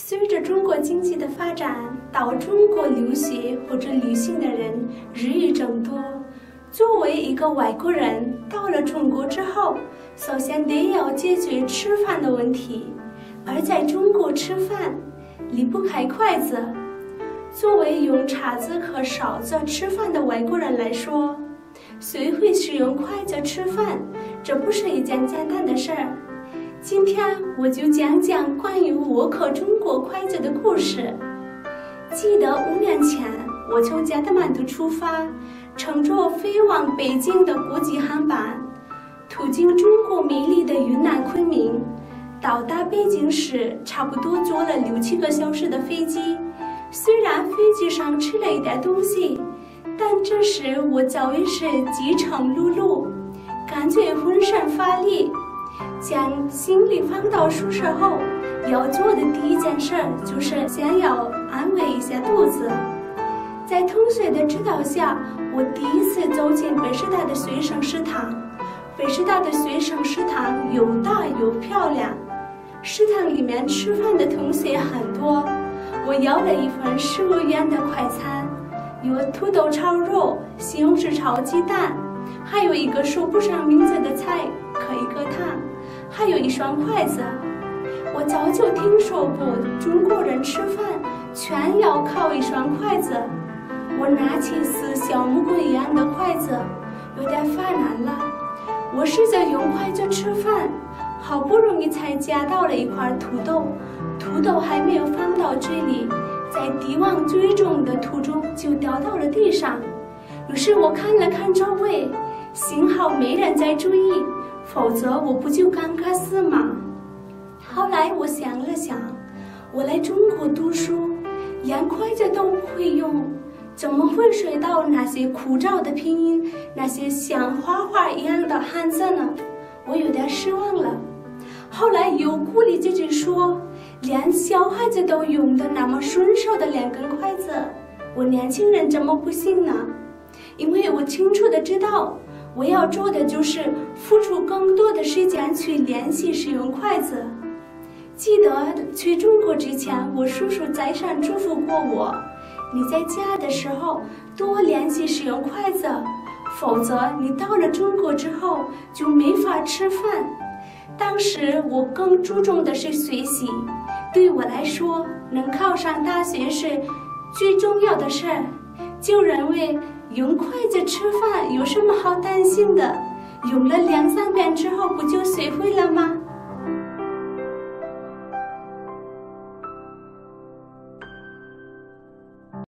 随着中国经济的发展，到中国留学或者旅行的人日益增多。作为一个外国人，到了中国之后，首先得要解决吃饭的问题。而在中国吃饭，离不开筷子。作为用叉子和勺子吃饭的外国人来说，学会使用筷子吃饭，这不是一件简单的事儿。今天我就讲讲关于我和中国筷子的故事。记得5年前，我从加德满都出发，乘着飞往北京的国际航班，途经中国美丽的云南昆明，到达北京时差不多坐了6、7个小时的飞机。虽然飞机上吃了一点东西，但这时我早已是饥肠辘辘，感觉浑身乏力。将行李放到宿舍后，要做的第一件事就是先要安慰一下肚子。在同学的指导下，我第一次走进北师大的学生食堂。北师大的学生食堂又大又漂亮，食堂里面吃饭的同学很多。我要了一份15元的快餐，有土豆炒肉、西红柿炒鸡蛋，还有一个说不上名字的菜和一个汤，还有一双筷子。我早就听说过中国人吃饭全要靠一双筷子。我拿起似小木棍一样的筷子，有点发难了。我试着用筷子吃饭，好不容易才夹到了一块土豆，土豆还没有放到嘴里，在递往嘴中的途中就掉到了地上。于是我看了看周围，幸好没人在注意，否则我不就尴尬死吗？后来我想了想，我来中国读书，连筷子都不会用，怎么会学到那些枯燥的拼音，那些像画画一样的汉字呢？我有点失望了。后来又鼓励自己说，连小孩子都用的那么顺手的2根筷子，我年轻人怎么不行呢？因为我清楚的知道，我要做的就是付出更多的时间去练习使用筷子。记得去中国之前，我叔叔再三嘱咐过我，你在家的时候多练习使用筷子，否则你到了中国之后就没法吃饭。当时我更注重的是学习，对我来说，能考上大学是最重要的事儿。就认为用筷子吃饭有什么好担心的？用了2、3遍之后不就学会了吗？